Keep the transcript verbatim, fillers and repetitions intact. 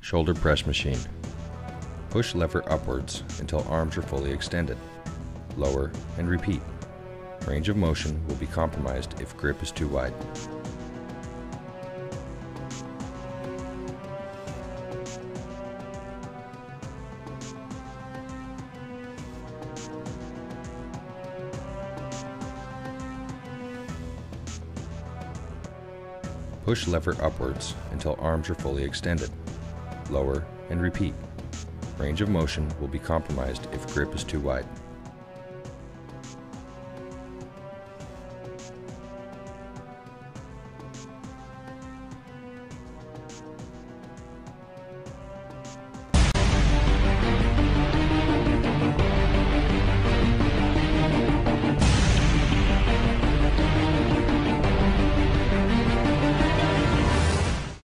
Shoulder press machine. Push lever upwards until arms are fully extended. Lower and repeat. Range of motion will be compromised if grip is too wide. Push lever upwards until arms are fully extended. Lower and repeat. Range of motion will be compromised if grip is too wide.